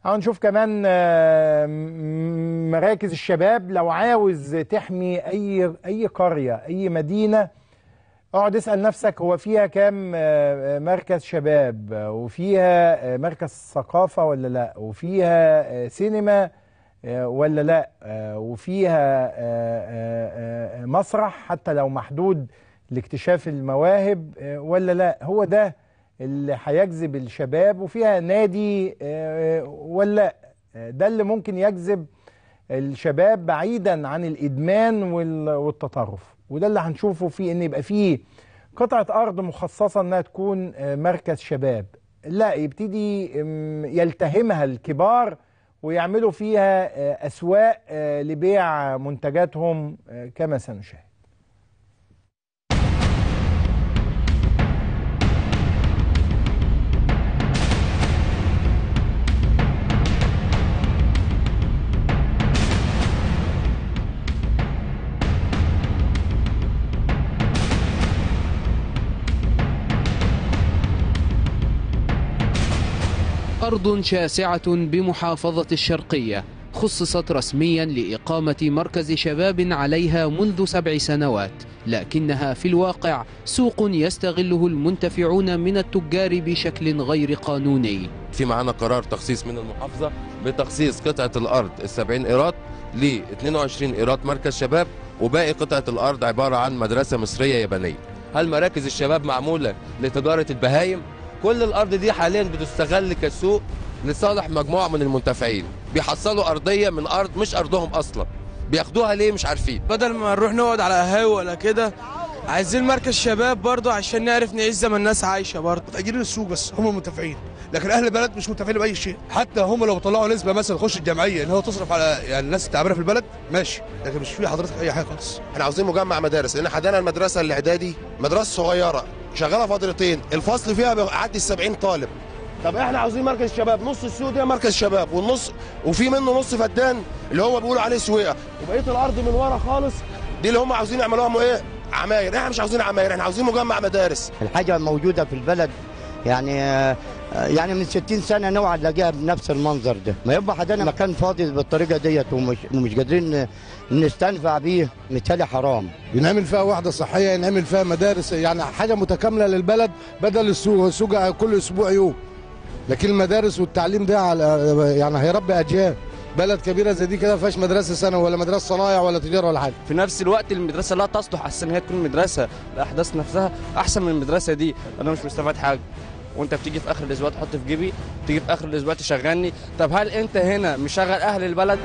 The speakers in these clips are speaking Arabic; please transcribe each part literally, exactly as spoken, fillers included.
هنشوف كمان مراكز الشباب. لو عاوز تحمي اي اي قرية اي مدينة، اقعد اسأل نفسك هو فيها كام مركز شباب، وفيها مركز ثقافة ولا لا، وفيها سينما ولا لا، وفيها مسرح حتى لو محدود لاكتشاف المواهب ولا لا. هو ده اللي هيجذب الشباب. وفيها نادي ولا لا. ده اللي ممكن يجذب الشباب بعيدا عن الإدمان والتطرف. وده اللي هنشوفه فيه، ان يبقى فيه قطعة أرض مخصصة انها تكون مركز شباب، لا يبتدي يلتهمها الكبار ويعملوا فيها أسواق لبيع منتجاتهم كما سنشاهد. أرض شاسعة بمحافظة الشرقية خصصت رسميا لإقامة مركز شباب عليها منذ سبع سنوات، لكنها في الواقع سوق يستغله المنتفعون من التجار بشكل غير قانوني. في معنا قرار تخصيص من المحافظة بتخصيص قطعة الأرض السبعين إيراد ل اثنين وعشرين إيراد مركز شباب، وباقي قطعة الأرض عبارة عن مدرسة مصرية يابانية. هل مراكز الشباب معمولة لتجارة البهايم؟ كل الأرض دي حاليا بتستغل كسوق لصالح مجموعة من المنتفعين، بيحصلوا أرضية من أرض مش أرضهم أصلا، بياخدوها ليه مش عارفين. بدل ما نروح نقعد على قهاوي ولا كده، عايزين مركز شباب برضه عشان نعرف نعيش زي ما الناس عايشة برضه. متأجرين السوق بس هم منتفعين، لكن أهل البلد مش منتفعين بأي شيء. حتى هم لو طلعوا نسبة مثلا تخش الجمعية إن هو تصرف على يعني الناس التعبانة في البلد ماشي، لكن مش في حضرتك أي حاجة خالص. احنا عاوزين مجمع مدارس، لأن حدانا المدرسة الإعدادي مدرسة صغيرة شغالة فترتين، الفصل فيها بيعدي السبعين طالب. طب احنا عاوزين مركز شباب، نص السوق ده مركز شباب، والنص وفي منه نص فدان اللي هو بيقولوا عليه سويقه، وبقيه الارض من ورا خالص دي اللي هم عاوزين يعملوها ايه؟ عماير. احنا مش عاوزين عماير، احنا عاوزين مجمع مدارس. الحاجه موجوده في البلد يعني يعني من ستين سنه نوعا نلاقيها بنفس المنظر ده. ما يبقى حدانا مكان فاضي بالطريقه ديت ومش ومش قادرين نستنفع بيه، مثالي حرام. ينعمل فيها وحده صحيه، ينعمل فيها مدارس، يعني حاجه متكامله للبلد بدل السوق. السوق كل اسبوع يوم، لكن المدارس والتعليم ده على يعني هيربي اجيال. بلد كبيره زي دي كده ما فيهاش مدرسه ثانوي ولا مدرسه صنايع ولا تجاره ولا حاجه. في نفس الوقت المدرسه لا تصلح احسن هي تكون مدرسه، الاحداث نفسها احسن من المدرسه دي. انا مش مستفاد حاجه، وانت بتيجي في اخر الاسبوع تحط في جيبي، تيجي في اخر الاسبوع تشغلني. طب هل انت هنا مشغل اهل البلد؟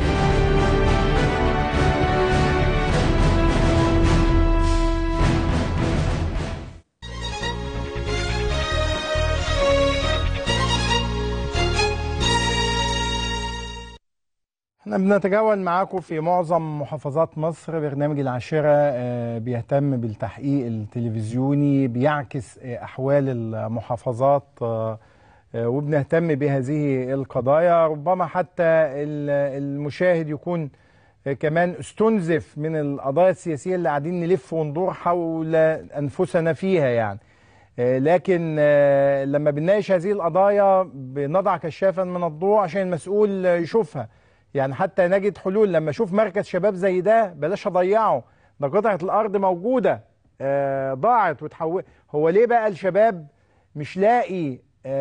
احنا بنتجول معاكم في معظم محافظات مصر. برنامج العاشرة بيهتم بالتحقيق التلفزيوني، بيعكس أحوال المحافظات وبنهتم بهذه القضايا. ربما حتى المشاهد يكون كمان استنزف من القضايا السياسية اللي قاعدين نلف وندور حول أنفسنا فيها يعني، لكن لما بنناقش هذه القضايا بنضع كشافا من الضوء عشان المسؤول يشوفها. يعني حتى نجد حلول. لما اشوف مركز شباب زي ده بلاش اضيعه، ده قطعه الارض موجوده آه ضاعت وتحول. هو ليه بقى الشباب مش لاقي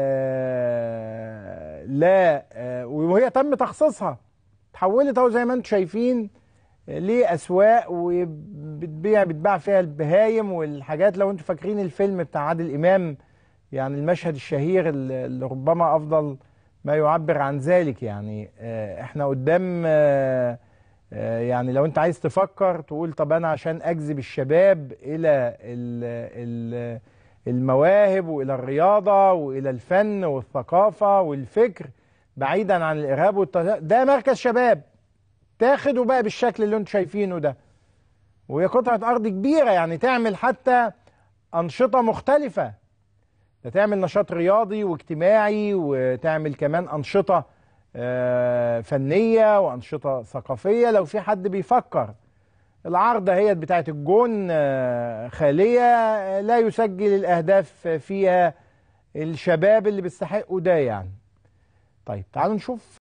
آه لا آه وهي تم تخصيصها، تحولت اهو زي ما انتم شايفين لاسواق وبتبيع بتباع فيها البهايم والحاجات. لو انتم فاكرين الفيلم بتاع عادل امام، يعني المشهد الشهير اللي ربما افضل ما يعبر عن ذلك. يعني احنا قدام يعني لو انت عايز تفكر تقول طب انا عشان اجذب الشباب الى المواهب والى الرياضة والى الفن والثقافة والفكر بعيدا عن الارهاب والتهريب، ده مركز شباب تاخده بقى بالشكل اللي انتم شايفينه ده. وهي قطعة ارض كبيرة يعني تعمل حتى انشطة مختلفة، ده تعمل نشاط رياضي واجتماعي، وتعمل كمان أنشطة فنية وأنشطة ثقافية. لو في حد بيفكر العارضة هي بتاعت الجون خالية لا يسجل الأهداف فيها الشباب اللي بيستحقوا ده يعني. طيب تعالوا نشوف